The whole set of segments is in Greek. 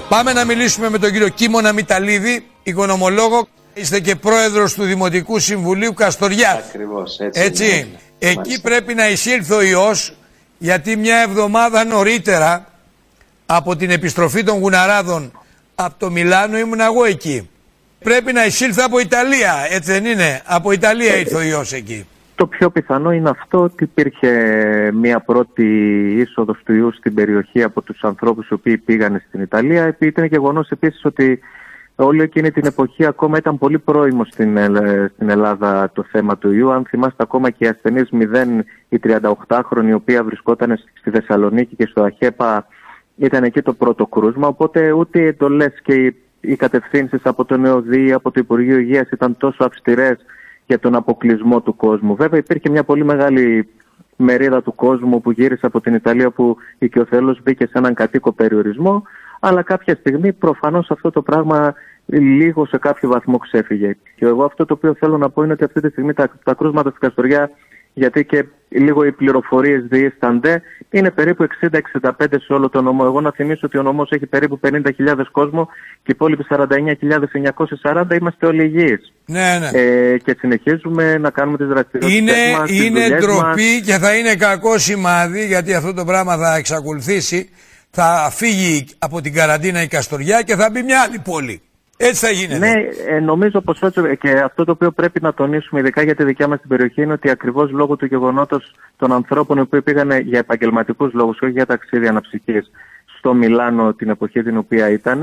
Πάμε να μιλήσουμε με τον κύριο Κίμωνα Μηταλίδη, οικονομολόγο. Είστε και πρόεδρος του Δημοτικού Συμβουλίου Καστοριάς. Ακριβώς, έτσι. Εκεί πρέπει να εισήλθε ο ιός, γιατί μια εβδομάδα νωρίτερα από την επιστροφή των Γουναράδων από το Μιλάνο ήμουν εγώ εκεί. Πρέπει να εισήλθε από Ιταλία, έτσι δεν είναι? Από Ιταλία ήρθε ο ιός εκεί. Το πιο πιθανό είναι αυτό, ότι υπήρχε μια πρώτη είσοδος του ιού στην περιοχή από τους ανθρώπους οι οποίοι πήγαν στην Ιταλία. Ήταν γεγονός επίσης ότι όλη εκείνη την εποχή ακόμα ήταν πολύ πρώιμο στην Ελλάδα το θέμα του ιού. Αν θυμάστε, ακόμα και οι ασθενείς 0 ή 38χρονοι, οι οποίοι βρισκόταν στη Θεσσαλονίκη και στο ΑΧΕΠΑ, ήταν εκεί το πρώτο κρούσμα. Οπότε ούτε οι εντολές και οι κατευθύνσεις από τον ΕΟΔΗ, από το Υπουργείο Υγείας ήταν τόσο αυστηρές για τον αποκλεισμό του κόσμου. Βέβαια, υπήρχε μια πολύ μεγάλη μερίδα του κόσμου που γύρισε από την Ιταλία, που οικειοθελώς μπήκε σε έναν κατοίκο περιορισμό, αλλά κάποια στιγμή προφανώς αυτό το πράγμα λίγο σε κάποιο βαθμό ξέφυγε. Και εγώ αυτό το οποίο θέλω να πω είναι ότι αυτή τη στιγμή τα κρούσματα στην Καστοριά, γιατί και λίγο οι πληροφορίες διήστανται, είναι περίπου 60-65 σε όλο τον νομό. Εγώ να θυμίσω ότι ο νομός έχει περίπου 50.000 κόσμο και οι υπόλοιποι 49.940 είμαστε όλοι υγιείς. Ναι, ναι. Και συνεχίζουμε να κάνουμε τις δραστηριότητες μας. Είναι ντροπή και θα είναι κακό σημάδι, γιατί αυτό το πράγμα θα εξακολουθήσει. Θα φύγει από την καραντίνα η Καστοριά και θα μπει μια άλλη πόλη. Έτσι θα γίνεται. Ναι, νομίζω πως έτσι, και αυτό το οποίο πρέπει να τονίσουμε, ειδικά για τη δικιά μας την περιοχή, είναι ότι ακριβώς λόγω του γεγονότος των ανθρώπων οι οποίοι πήγαν για επαγγελματικούς λόγους, όχι για ταξίδια αναψυχής, στο Μιλάνο την εποχή την οποία ήταν,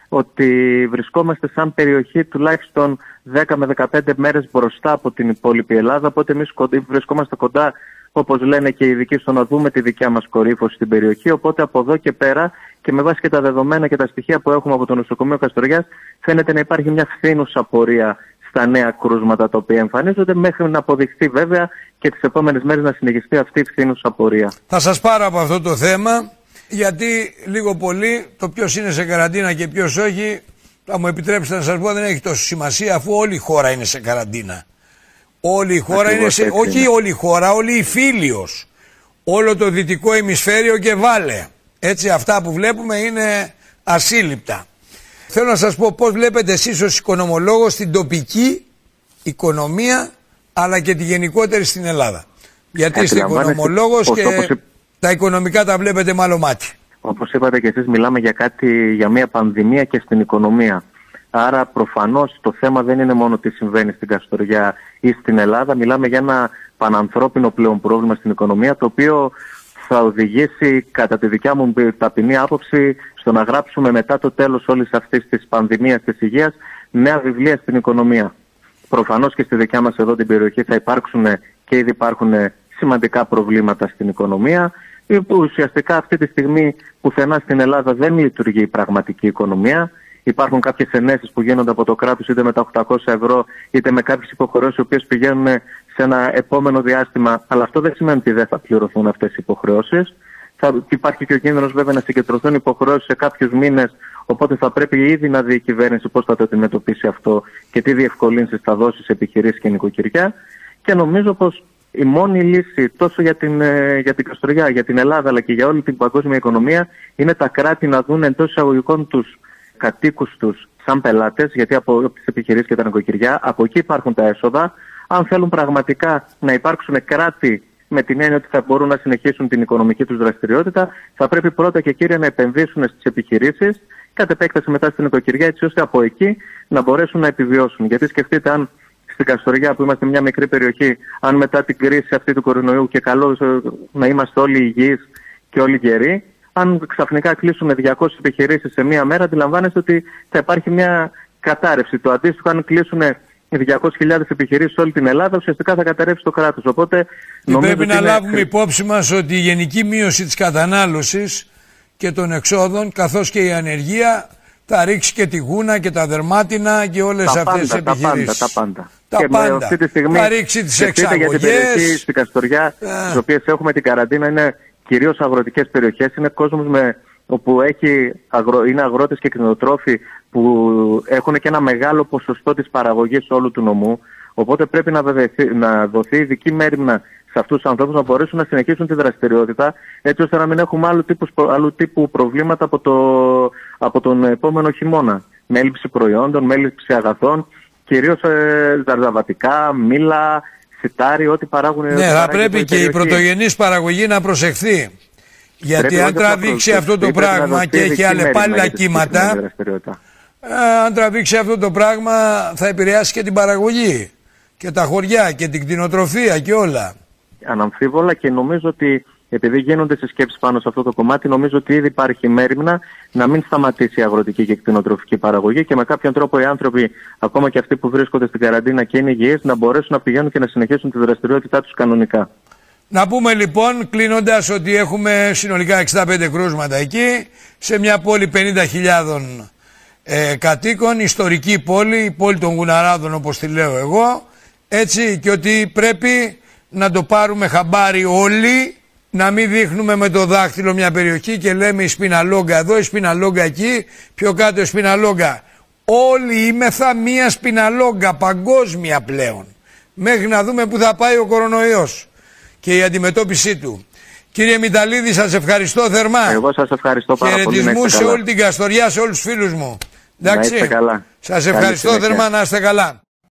ότι βρισκόμαστε σαν περιοχή τουλάχιστον 10 με 15 μέρες μπροστά από την υπόλοιπη Ελλάδα. Οπότε εμείς βρισκόμαστε κοντά, όπως λένε και οι ειδικοί, στο να δούμε τη δικιά μας κορύφωση στην περιοχή. Οπότε από εδώ και πέρα, και με βάση και τα δεδομένα και τα στοιχεία που έχουμε από το νοσοκομείο Καστοριάς, φαίνεται να υπάρχει μια φθήνουσα πορεία στα νέα κρούσματα τα οποία εμφανίζονται, μέχρι να αποδειχθεί βέβαια και τις επόμενες μέρες να συνεχιστεί αυτή η φθήνουσα πορεία. Θα σας πάρω από αυτό το θέμα, γιατί λίγο πολύ το ποιος είναι σε καραντίνα και ποιος όχι, θα μου επιτρέψετε να σας πω, δεν έχει τόσο σημασία, αφού όλη η χώρα είναι σε καραντίνα. Όλη η χώρα είναι σε... Όχι όλη η χώρα, όλη η Φίλιος. Όλο το δυτικό ημισφαίριο και Βάλε. Έτσι, αυτά που βλέπουμε είναι ασύλληπτα. Θέλω να σας πω πώς βλέπετε εσείς ως οικονομολόγος την τοπική οικονομία, αλλά και τη γενικότερη στην Ελλάδα. Γιατί είστε οικονομολόγος και τα οικονομικά τα βλέπετε μάλλον μάτι. Όπως είπατε και εσείς, μιλάμε για μια πανδημία και στην οικονομία. Άρα προφανώς το θέμα δεν είναι μόνο τι συμβαίνει στην Καστοριά ή στην Ελλάδα. Μιλάμε για ένα πανανθρώπινο πλέον πρόβλημα στην οικονομία, το οποίο θα οδηγήσει, κατά τη δικιά μου ταπεινή άποψη, στο να γράψουμε μετά το τέλος όλης αυτής της πανδημίας της υγείας νέα βιβλία στην οικονομία. Προφανώς και στη δικιά μας εδώ την περιοχή θα υπάρξουν και ήδη υπάρχουν σημαντικά προβλήματα στην οικονομία. Ουσιαστικά αυτή τη στιγμή πουθενά στην Ελλάδα δεν λειτουργεί η πραγματική οικονομία. Υπάρχουν κάποιες ενέσεις που γίνονται από το κράτος, είτε με τα 800 ευρώ, είτε με κάποιες υποχρεώσεις οι οποίες πηγαίνουν σε ένα επόμενο διάστημα. Αλλά αυτό δεν σημαίνει ότι δεν θα πληρωθούν αυτές οι υποχρεώσεις. Υπάρχει και ο κίνδυνος βέβαια να συγκεντρωθούν υποχρεώσεις σε κάποιους μήνες. Οπότε θα πρέπει ήδη να δει η κυβέρνηση πώς θα το αντιμετωπίσει αυτό και τι διευκολύνσεις θα δώσει σε επιχειρήσεις και νοικοκυριά. Και νομίζω πως η μόνη λύση τόσο για την Καστοριά, για την Ελλάδα, αλλά και για όλη την παγκόσμια οικονομία, είναι τα κράτη να δουν εντός εισαγωγικών τους κατοίκους τους σαν πελάτες, γιατί από τις επιχειρήσεις και τα νοικοκυριά, από εκεί υπάρχουν τα έσοδα. Αν θέλουν πραγματικά να υπάρξουν κράτη με την έννοια ότι θα μπορούν να συνεχίσουν την οικονομική τους δραστηριότητα, θα πρέπει πρώτα και κύρια να επενδύσουν στις επιχειρήσεις, κατ' επέκταση μετά στην νοικοκυριά, έτσι ώστε από εκεί να μπορέσουν να επιβιώσουν. Γιατί σκεφτείτε, αν στην Καστοριά, που είμαστε μια μικρή περιοχή, αν μετά την κρίση αυτή του κορονοϊού, και καλό να είμαστε όλοι υγιείς και όλοι γεροί, αν ξαφνικά κλείσουν 200 επιχειρήσεις σε μία μέρα, αντιλαμβάνεστε ότι θα υπάρχει μια κατάρρευση. Το αντίστοιχο, αν κλείσουν 200.000 επιχειρήσεις σε όλη την Ελλάδα, ουσιαστικά θα καταρρεύσει το κράτος. Οπότε πρέπει να λάβουμε υπόψη μας ότι η γενική μείωση της κατανάλωσης και των εξόδων, καθώς και η ανεργία, θα ρίξει και τη γούνα και τα δερμάτινα και όλες αυτές τις επιχειρήσεις. Τα πάντα. Τα πάντα. Αυτή τη στιγμή, θα ρίξει τις εξαγωγές. Για την περιοχή στην Καστοριά, στις οποίες έχουμε την καραντίνα, είναι κυρίως αγροτικές περιοχές. Είναι κόσμος όπου είναι αγρότες και κτηνοτρόφοι που έχουν και ένα μεγάλο ποσοστό της παραγωγής όλου του νομού. Οπότε πρέπει να δοθεί ειδική μέριμνα σε αυτούς τους ανθρώπους να μπορέσουν να συνεχίσουν τη δραστηριότητα, έτσι ώστε να μην έχουμε άλλου τύπου προβλήματα από τον επόμενο χειμώνα. Με έλλειψη προϊόντων, με έλλειψη αγαθών, κυρίως ζαρζαβατικά, μήλα, σιτάρι, ό,τι παράγουν. Ναι, θα πρέπει και η πρωτογενής παραγωγή να προσεχθεί. Γιατί αν τραβήξει αυτό το πράγμα και έχει αλλεπάλληλα κύματα, αν τραβήξει αυτό το πράγμα θα επηρεάσει και την παραγωγή και τα χωριά και την κτηνοτροφία και όλα. Αναμφίβολα, και νομίζω ότι επειδή γίνονται συσκέψεις πάνω σε αυτό το κομμάτι, νομίζω ότι ήδη υπάρχει μέριμνα να μην σταματήσει η αγροτική και κτηνοτροφική παραγωγή και με κάποιον τρόπο οι άνθρωποι, ακόμα και αυτοί που βρίσκονται στην καραντίνα και είναι υγιείς, να μπορέσουν να πηγαίνουν και να συνεχίσουν τη δραστηριότητά τους κανονικά. Να πούμε λοιπόν, κλείνοντας, ότι έχουμε συνολικά 65 κρούσματα εκεί, σε μια πόλη 50.000 κατοίκων, ιστορική πόλη, η πόλη των Γουναράδων όπως τη λέω εγώ, έτσι, και ότι πρέπει να το πάρουμε χαμπάρι όλοι, να μην δείχνουμε με το δάχτυλο μια περιοχή και λέμε η σπιναλόγκα εδώ, η σπιναλόγκα εκεί, πιο κάτω η σπιναλόγκα. Όλοι είμεθα μια σπιναλόγκα παγκόσμια πλέον, μέχρι να δούμε που θα πάει ο κορονοϊός και η αντιμετώπιση του. Κύριε Μηταλίδη, σας ευχαριστώ θερμά. Εγώ σας ευχαριστώ πάρα πολύ. Χαιρετισμούς σε όλη την Καστοριά, σε όλους τους φίλους μου. Εντάξει. Να είστε καλά. Σας ευχαριστώ θερμά, να είστε καλά.